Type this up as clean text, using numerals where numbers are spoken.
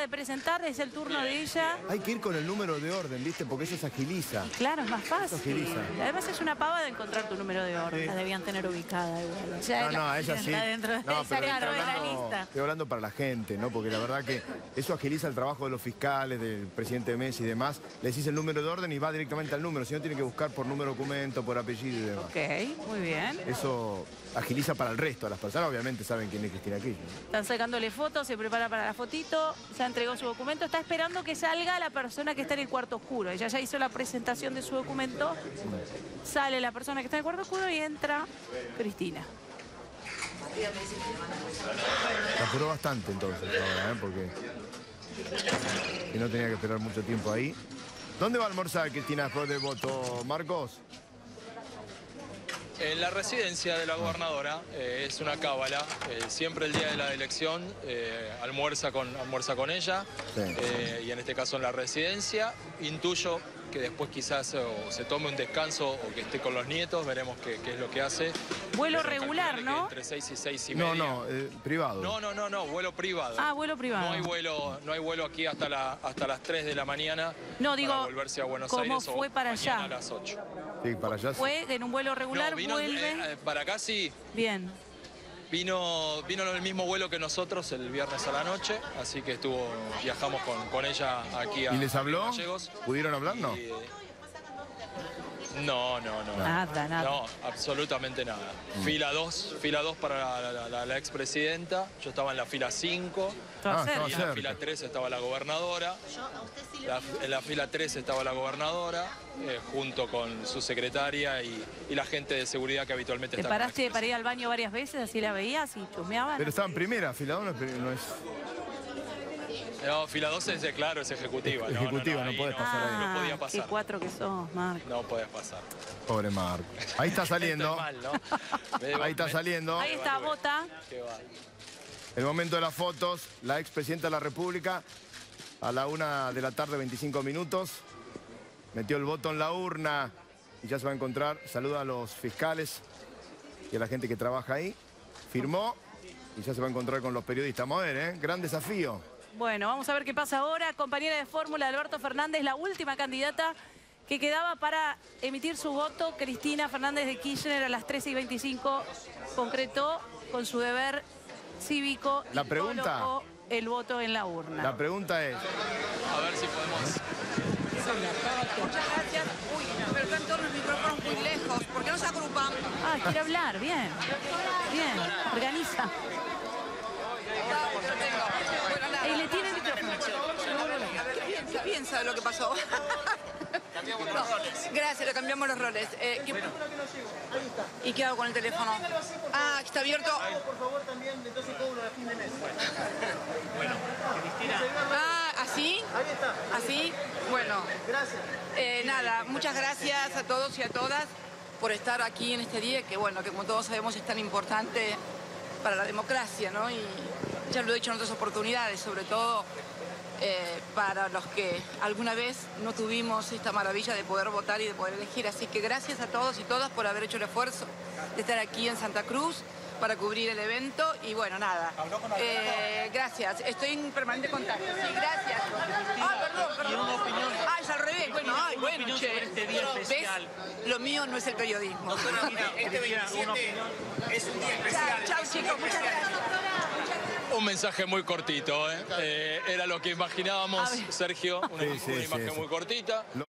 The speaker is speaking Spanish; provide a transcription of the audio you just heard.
de presentar, es el turno de ella. Hay que ir con el número de orden, ¿viste? Porque eso se agiliza. Claro, es más fácil. Eso agiliza. Además es una pava de encontrar tu número de orden. Sí. La debían tener ubicada igual. No, ella sí. Está dentro de No, esa pero claro, de la lista. estoy hablando para la gente, ¿no? Porque la verdad que eso agiliza el trabajo de los fiscales, del presidente Messi y demás. Le decís el número de orden y va directamente al número. Si no, tiene que buscar por número de documento, por apellido y demás. Ok, muy bien. Eso agiliza para el resto. Las personas obviamente saben quién es Cristina Kirchner. Están sacándole fotos, se prepara para la fotito, ya entregó su documento, está esperando que salga la persona que está en el cuarto oscuro. Ella ya hizo la presentación de su documento, sale la persona que está en el cuarto oscuro y entra Cristina. Se apuró bastante entonces ahora, ¿eh? Porque si no tenía que esperar mucho tiempo ahí. ¿Dónde va a almorzar Cristina después del voto, Marcos? En la residencia de la gobernadora, es una cábala, siempre el día de la elección almuerza con ella, Sí. Y en este caso en la residencia. Intuyo que después quizás o se tome un descanso o que esté con los nietos, veremos qué es lo que hace. Vuelo Pero regular, calcule ¿no? que entre 6 y 6 y media. No, privado. No, vuelo privado. Ah, vuelo privado. No hay vuelo aquí hasta las 3 de la mañana. No, digo, para volverse a Buenos ¿cómo Aires fue para mañana allá? a las 8. Sí, para allá. Fue en un vuelo regular, No, vino, vuelve. para acá sí. Bien. Vino en el mismo vuelo que nosotros el viernes a la noche, así que viajamos con ella aquí a ¿Y les habló? Gallegos. ¿Pudieron hablar? No. No. Nada. No, absolutamente nada. Fila 2 para la expresidenta, yo estaba en la fila 5, Todo cerca. estaba y en cerca. la fila 3 estaba la gobernadora. En la fila 3 estaba la gobernadora, junto con su secretaria y la gente de seguridad que habitualmente ¿Te está en la paraste para ir al baño varias veces, así la veías y chusmeaban? Pero estaba en primera, fila 1 no es... No, fila 2 es, claro, es ejecutiva. Ejecutiva, no ahí podés pasar ahí. No podía pasar. Qué cuatro que sos, Marco. No podés pasar. Pobre Marco. Ahí está saliendo. Estoy mal, ¿no? Ahí está saliendo. Ahí está, vota. Qué va. El momento de las fotos. La expresidenta de la República a la 1 de la tarde, 25 minutos. Metió el voto en la urna y ya se va a encontrar. Saluda a los fiscales y a la gente que trabaja ahí. Firmó y ya se va a encontrar con los periodistas. Vamos a ver, ¿eh? Gran desafío. Bueno, vamos a ver qué pasa ahora. Compañera de fórmula, Alberto Fernández, la última candidata que quedaba para emitir su voto. Cristina Fernández de Kirchner a las 13:25 concretó con su deber cívico y La pregunta- colocó el voto en la urna. La pregunta es... A ver si podemos... Muchas gracias. Uy, pero están todos los micrófonos muy lejos. ¿Por qué no se agrupan? Ah, quiere hablar, bien. Bien, organiza. Bueno, nada. Y le tiene el micrófono. ¿Qué piensa de lo que pasó? No, gracias, le cambiamos los roles. ¿Y qué hago con el teléfono? Ah, está abierto. Por favor, también, entonces cobro a fin de mes. Ah, ¿así? Ahí está. ¿Así? Bueno, Gracias. nada, muchas gracias a todos y a todas por estar aquí en este día, que bueno, que como todos sabemos es tan importante para la democracia, ¿no? Y ya lo he dicho en otras oportunidades, sobre todo para los que alguna vez no tuvimos esta maravilla de poder votar y de poder elegir. Así que gracias a todos y todas por haber hecho el esfuerzo de estar aquí en Santa Cruz para cubrir el evento. Y bueno, nada, gracias. Estoy en permanente contacto. Sí, gracias. Ah, perdón. Ah, es al revés. Bueno, ay, bueno, che. ¿Ves? Lo mío no es el periodismo. Este 27 es un día especial. Chao, chicos. Muchas gracias. Un mensaje muy cortito, ¿eh? Era lo que imaginábamos, Sergio, una Sí, imagen muy cortita.